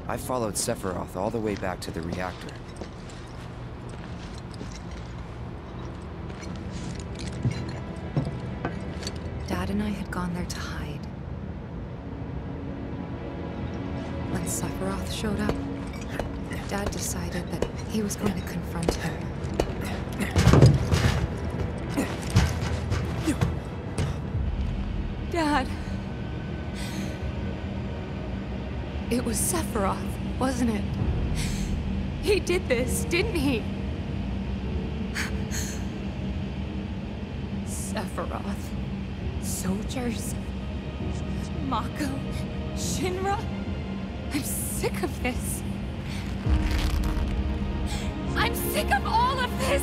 I followed Sephiroth all the way back to the reactor. Dad and I had gone there to hide. When Sephiroth showed up, Dad decided that he was going to confront him. Dad! It was Sephiroth, wasn't it? He did this, didn't he? Sephiroth. Soldiers. Mako. Shinra. I'm sick of this. I'm sick of all of this!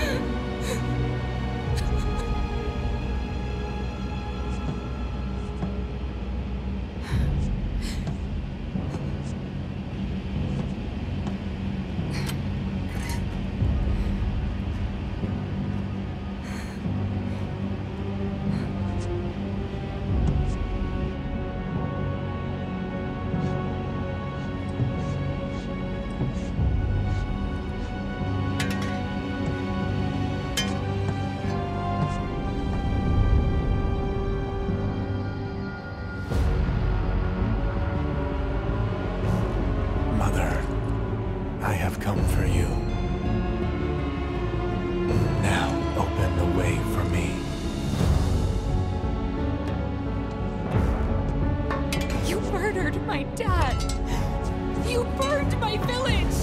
I have come for you. Now, open the way for me. You murdered my dad! You burned my village!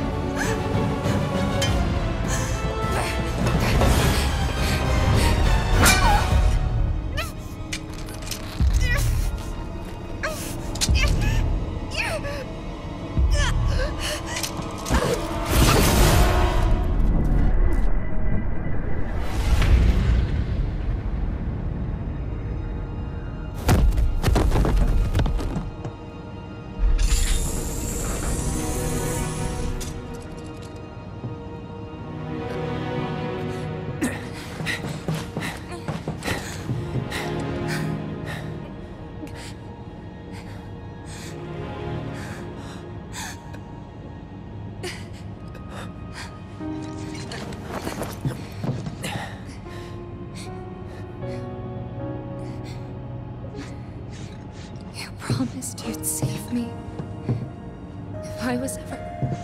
Promised you'd save me if I was ever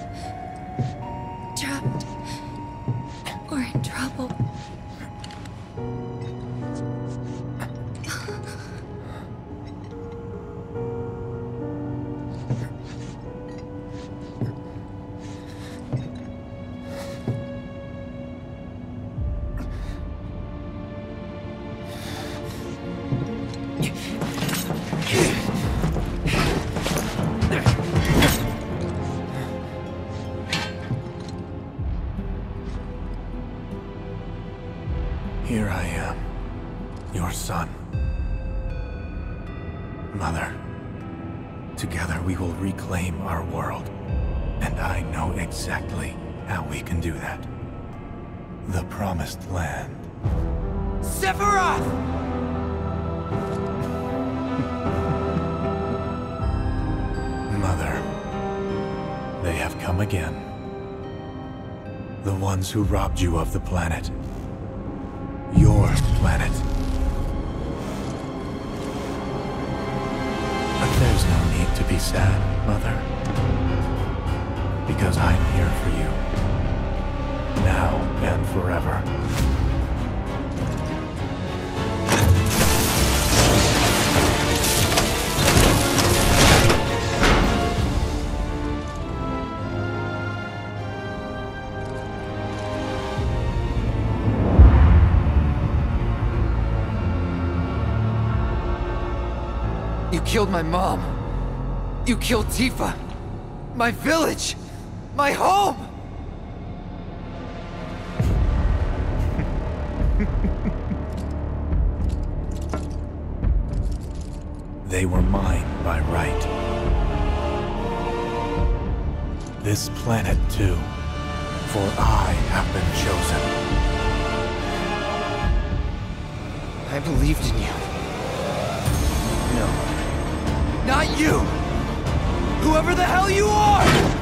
trapped or in trouble. Here I am, your son. Mother, together we will reclaim our world. And I know exactly how we can do that. The Promised Land. Sephiroth! Mother, they have come again. The ones who robbed you of the planet. Your planet. But there's no need to be sad, Mother. Because I'm here for you. Now and forever. You killed my mom. You killed Tifa. My village. My home. They were mine by right. This planet too, for I have been chosen. I believed in you. No. Not you! Whoever the hell you are!